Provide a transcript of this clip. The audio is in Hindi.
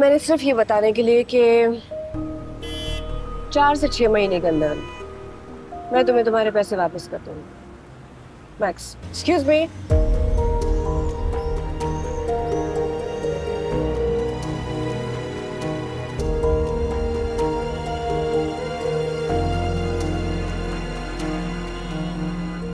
मैंने सिर्फ ये बताने के लिए कि 4 से 6 महीने के अंदर मैं तुम्हें तुम्हारे पैसे वापस कर दूंगी। मैक्स, एक्सक्यूज मी।